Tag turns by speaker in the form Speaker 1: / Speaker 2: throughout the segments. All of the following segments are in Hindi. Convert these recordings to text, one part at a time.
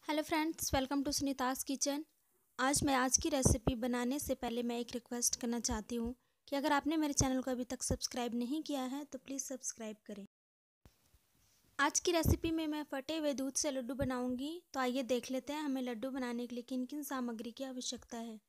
Speaker 1: Hello friends, welcome to Sunita's kitchen. आज की रेसिपी बनाने से पहले मैं एक रिक्वेस्ट करना चाहती हूँ कि अगर आपने मेरे चैनल को अभी तक सब्सक्राइब नहीं किया है तो प्लीज़ सब्सक्राइब करें। आज की रेसिपी में मैं फटे हुए दूध से लड्डू बनाऊंगी। तो आइए देख लेते हैं हमें लड्डू बनाने के लिए किन किन सामग्री की आवश्यकता है।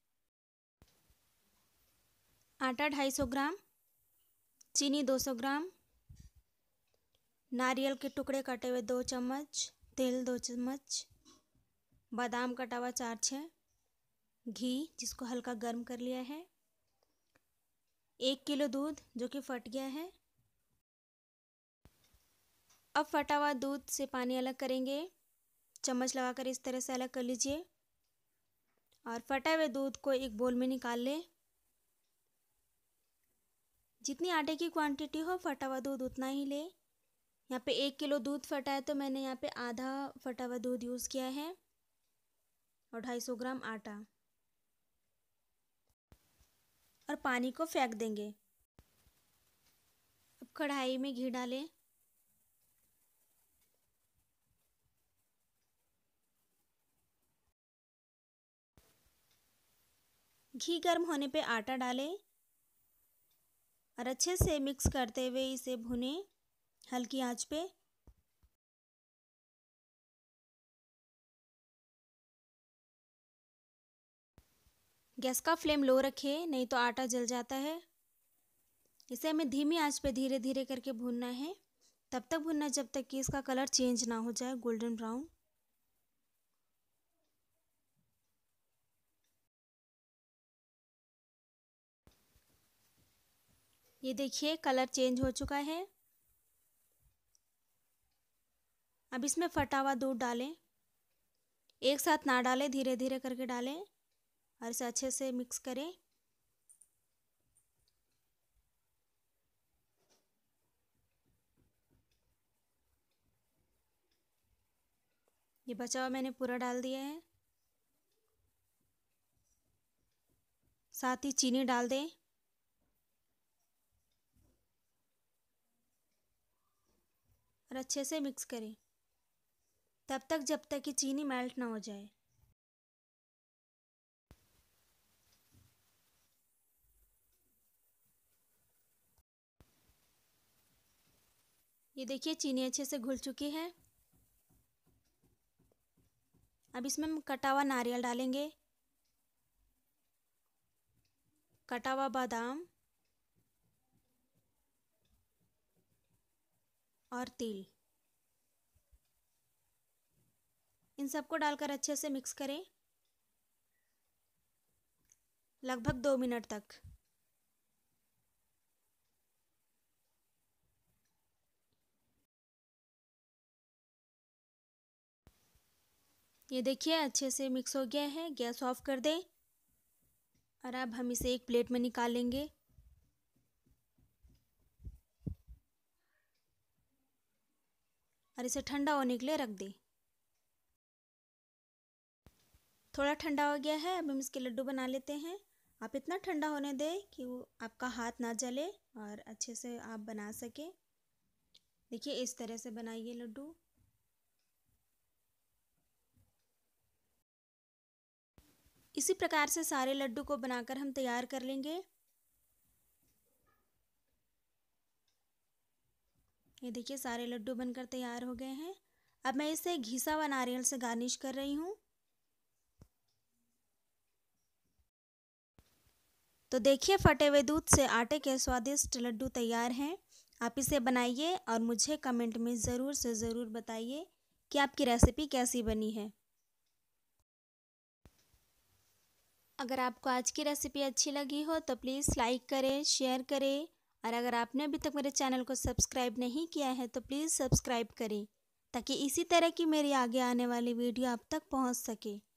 Speaker 1: आटा 250 ग्राम, चीनी 200 ग्राम, नारियल के टुकड़े कटे हुए 2 चम्मच, तेल 2 चम्मच, बादाम कटा हुआ 4-6, घी जिसको हल्का गर्म कर लिया है, 1 किलो दूध जो कि फट गया है। अब फटा हुआ दूध से पानी अलग करेंगे, चम्मच लगाकर इस तरह से अलग कर लीजिए और फटे हुए दूध को एक बोल में निकाल लें। जितनी आटे की क्वांटिटी हो फटा हुआ दूध उतना ही ले। यहाँ पे 1 किलो दूध फटा है तो मैंने यहाँ पे आधा फटा हुआ दूध यूज़ किया है और 250 ग्राम आटा, और पानी को फेंक देंगे। अब कढ़ाई में घी डालें, घी गर्म होने पे आटा डालें और अच्छे से मिक्स करते हुए इसे भुनें हल्की आंच पे। गैस का फ्लेम लो रखें, नहीं तो आटा जल जाता है। इसे हमें धीमी आंच पे धीरे धीरे करके भूनना है। तब तक भूनना जब तक कि इसका कलर चेंज ना हो जाए गोल्डन ब्राउन। ये देखिए कलर चेंज हो चुका है। अब इसमें फटा हुआ दूध डालें, एक साथ ना डालें, धीरे धीरे करके डालें और इसे अच्छे से मिक्स करें। ये बचा हुआ मैंने पूरा डाल दिया है। साथ ही चीनी डाल दें और अच्छे से मिक्स करें तब तक जब तक कि चीनी मेल्ट ना हो जाए। ये देखिए चीनी अच्छे से घुल चुकी है। अब इसमें हम कटा हुआ नारियल डालेंगे, कटा हुआ बादाम और तिल, इन सबको डालकर अच्छे से मिक्स करें लगभग 2 मिनट तक। ये देखिए अच्छे से मिक्स हो गया है। गैस ऑफ कर दें और अब हम इसे एक प्लेट में निकाल लेंगे। और इसे ठंडा होने के लिए रख दें। थोड़ा ठंडा हो गया है, अब हम इसके लड्डू बना लेते हैं। आप इतना ठंडा होने दें कि वो आपका हाथ ना जले और अच्छे से आप बना सकें। देखिए इस तरह से बनाइए लड्डू। इसी प्रकार से सारे लड्डू को बनाकर हम तैयार कर लेंगे। ये देखिए सारे लड्डू बनकर तैयार हो गए हैं। अब मैं इसे घिसा हुआ नारियल से गार्निश कर रही हूँ। तो देखिए फटे हुए दूध से आटे के स्वादिष्ट लड्डू तैयार हैं। आप इसे बनाइए और मुझे कमेंट में ज़रूर से ज़रूर बताइए कि आपकी रेसिपी कैसी बनी है। अगर आपको आज की रेसिपी अच्छी लगी हो तो प्लीज़ लाइक करें, शेयर करें, और अगर आपने अभी तक मेरे चैनल को सब्सक्राइब नहीं किया है तो प्लीज़ सब्सक्राइब करें ताकि इसी तरह की मेरी आगे आने वाली वीडियो आप तक पहुंच सके।